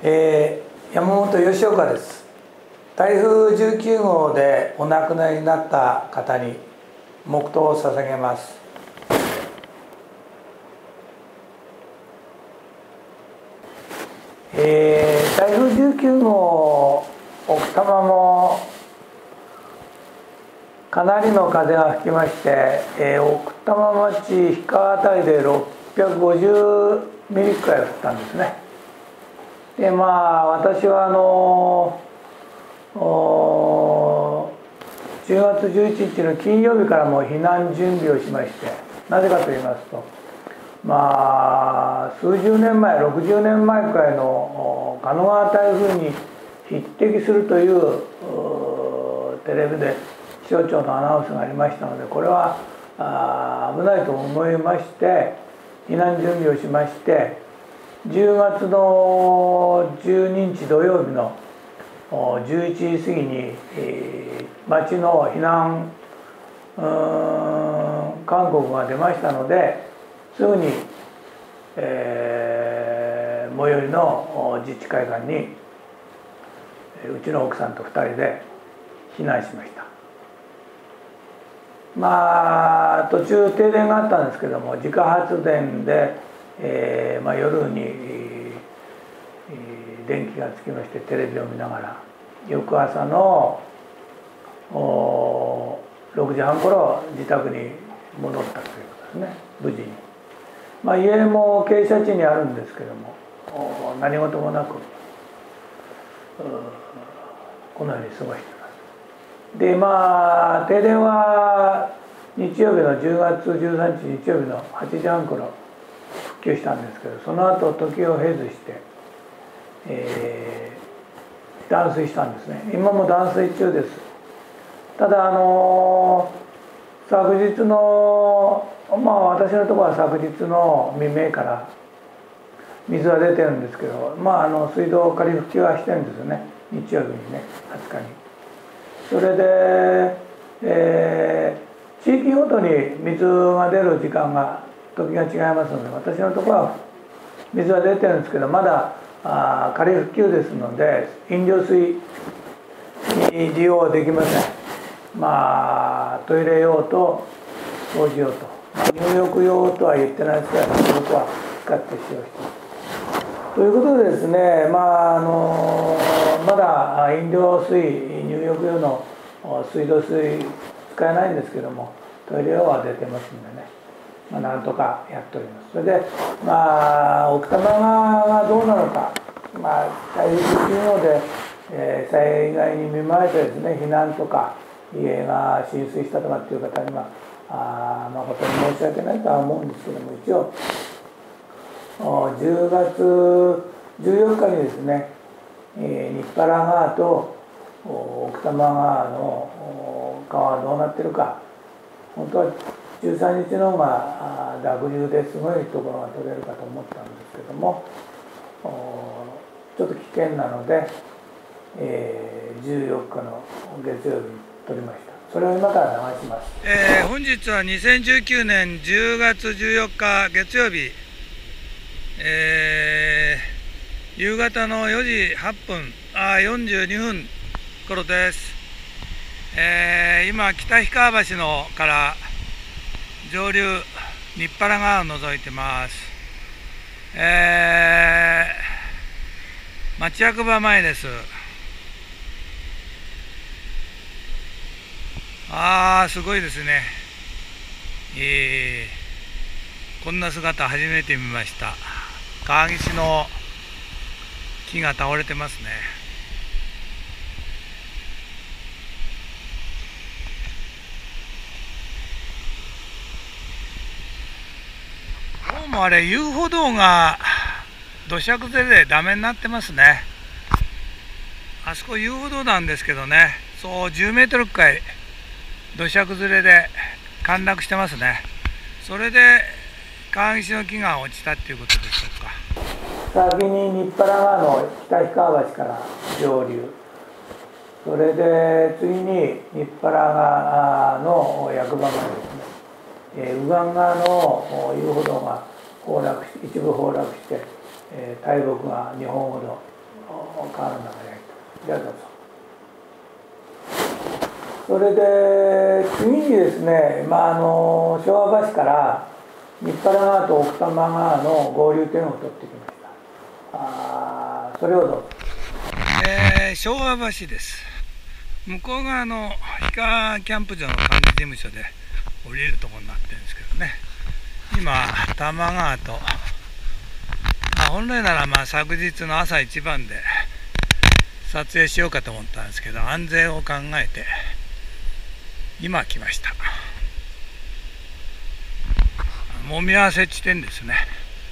山本義岡です。台風19号でお亡くなりになった方に黙祷を捧げます。台風19号、奥多摩もかなりの風が吹きまして、奥多摩町氷川あたりで650ミリくらい降ったんですね。で私は10月11日の金曜日からもう避難準備をしまして、なぜかと言いますと、数十年前60年前くらいの鹿野川台風に匹敵するというテレビで気象庁のアナウンスがありましたので、これは危ないと思いまして避難準備をしまして、10月の12日土曜日の11時過ぎに町の避難勧告が出ましたので、すぐに最寄りの自治会館にうちの奥さんと2人で避難しました。途中停電があったんですけども、自家発電で、夜に電気がつきまして、テレビを見ながら翌朝の6時半頃自宅に戻ったということですね、無事に。家も傾斜地にあるんですけども、何事もなくこのように過ごしています。で停電は日曜日の10月13日日曜日の8時半頃復旧したんですけど、その後時を経ずして、断水したんですね。今も断水中です。ただ昨日の私のところは昨日の未明から水は出てるんですけど、水道仮復旧はしてるんですよね、日曜日にね、20日に。それで、地域ごとに水が出る時間が時が違いますので、私のところは水は出てるんですけど、まだ仮復旧ですので飲料水に利用できません。トイレ用と掃除用と、入浴用とは言ってないですけど、僕は使って使用しています。ということでですね、まだ飲料水、入浴用の水道水使えないんですけども、トイレ用は出てますんでね、なんとかやっております。それで奥多摩がどうなのか、台風19号で、災害に見舞われてですね、避難とか家が浸水したとかっていう方には誠に申し訳ないとは思うんですけども、一応10月14日にですね、日原川と奥多摩川の川はどうなってるか、本当は13日の方が濁流ですごいところが取れるかと思ったんですけども、ちょっと危険なので、14日の月曜日に取りました。それを今から流します。 本日は2019年10月14日月曜日、夕方の4時8分42分頃です。今北氷川橋のから上流日原川を覗いてます。町役場前です。すごいですね。こんな姿初めて見ました。川岸の木が倒れてますね。どうもあれ遊歩道が土砂崩れでダメになってますね。あそこ遊歩道なんですけどね、そう10メートルくらい土砂崩れで陥落してますね。それで川岸の木が落ちたっていうことでしょうか。先に日原川の北氷川橋から上流、それで次に日原川の役場までですね、右岸側の遊歩道が一部崩落して、大木が2本ほど川の流れ。じゃあどうぞ。それで次にですね、昭和橋から日原川と奥多摩川の合流点を取ってきました。それをどうぞ。 昭和橋です。向こう側の氷川キャンプ場の管理事務所で降りるところになってるんですけどね、今多摩川と、本来なら昨日の朝一番で撮影しようかと思ったんですけど、安全を考えて今来ました。もみ合わせ地点ですね。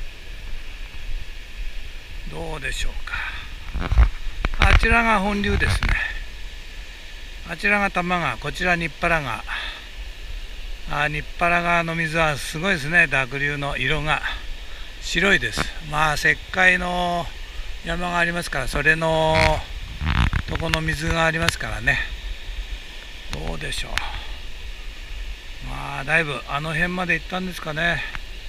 どうでしょうか。あちらが本流ですね。あちらが多摩川、こちら日原川。日原川の水はすごいですね。濁流の色が白いです。石灰の山がありますから、それのとこの水がありますからね。どうでしょう。だいぶあの辺まで行ったんですかね。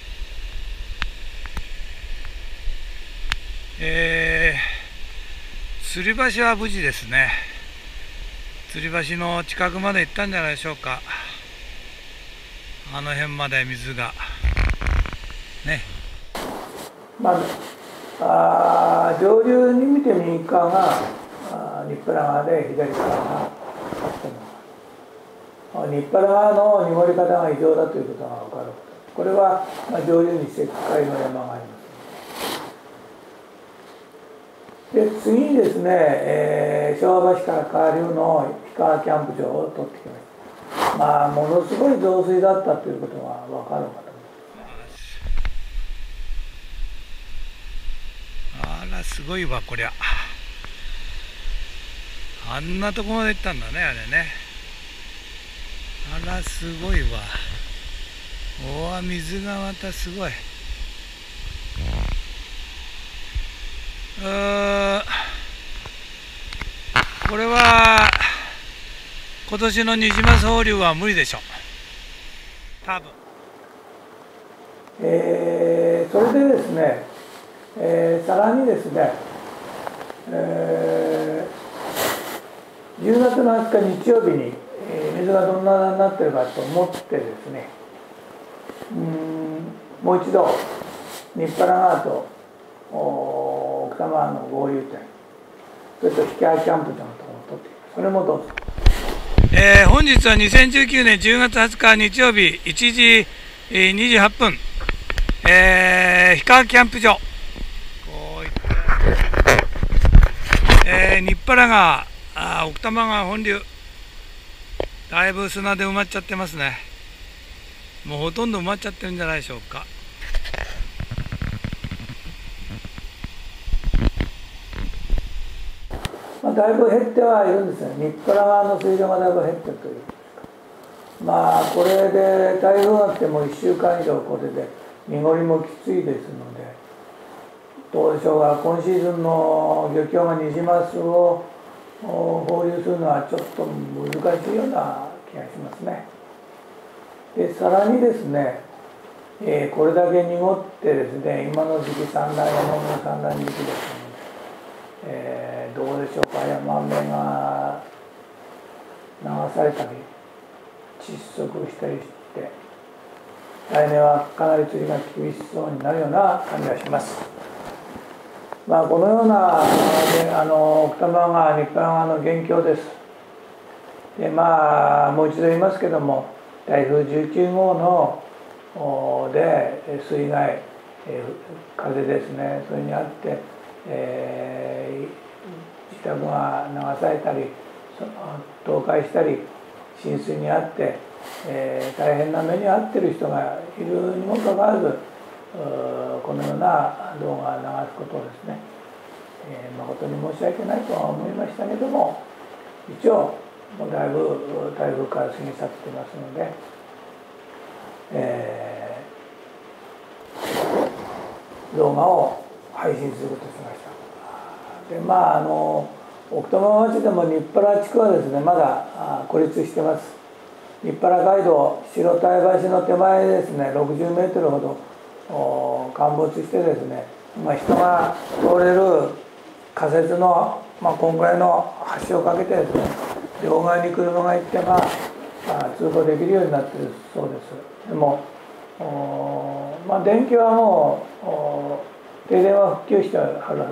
吊り橋は無事ですね。吊り橋の近くまで行ったんじゃないでしょうか。あの辺まで水がね。 上流に見て右側が日原川で、左側が日原川の濁り方が異常だということが分かる。これは上流に石灰の山があります。で次にですね、昭和橋から下流の氷川キャンプ場を取ってきました。ものすごい増水だったということが分かるかと思います。すごいわこりゃ。あんなとこまで行ったんだね、あれね。すごいわ。水がまたすごい。これは今年のニジマス放流は無理でしょ、多分。 それでですね、さらにですね、10月の20日日曜日に、水がどんなになってるかと思ってですね、もう一度日原川と奥多摩川の合流点、それと氷川キャンプ場のところを取っています。それもどうぞ。 本日は2019年10月20日日曜日1時28分、氷川キャンプ場、こういった、日原川、奥多摩川本流、だいぶ砂で埋まっちゃってますね。もうほとんど埋まっちゃってるんじゃないでしょうか。 だいぶ減ってはいるんですね。日原川の水量がだいぶ減ってるという。これで台風が来ても1週間以上これで濁りもきついですので、どうでしょうが、今シーズンの漁協がニジマスを放流するのはちょっと難しいような気がしますね。でさらにですね、これだけ濁ってですね、今の時期山の産卵時期ですので、どうでしょうか、山辺が流されたり窒息したりして、来年はかなり釣りが厳しそうになるような感じがします。このような奥多摩川、日原川の現況です。でもう一度言いますけども、台風19号ので水害、風ですね、それにあって、自宅が流されたり倒壊したり浸水にあって、大変な目に遭っている人がいるにもかかわらず、このような動画を流すことをですね、誠に申し訳ないとは思いましたけども、一応もうだいぶ台風から過ぎ去っていますので、動画を配信することにしました。で奥多摩町でも日原地区はですね、まだ孤立してます。日原街道白鯛橋の手前ですね、60メートルほど陥没してですね、人が通れる仮設の、こんぐらいの橋を架けてですね、両側に車が行って通行できるようになっているそうです。でも電気はもう停電は復旧してあるはずです。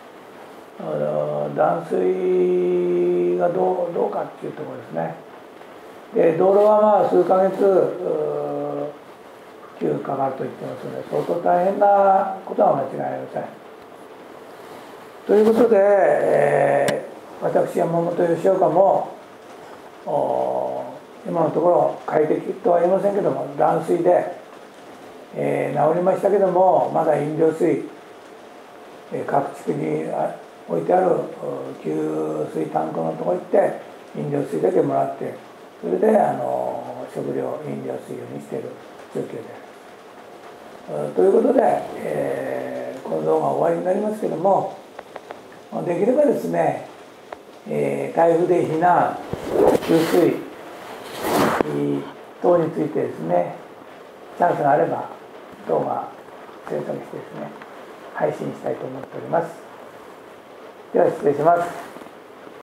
断水がどうかっていうところですね。で道路は数ヶ月復旧かかると言ってますので、相当大変なことは間違いありません。ということで、私山本吉岡も今のところ快適とは言いませんけども、断水で、治りましたけども、まだ飲料水、各地区に置いてある給水タンクのところに行って飲料水だけもらって、それで食料飲料水にしている状況である。ということで、この動画は終わりになりますけども、できればですね、台風で避難、給水等についてですね、チャンスがあれば動画制作してですね、配信したいと思っております。では失礼します。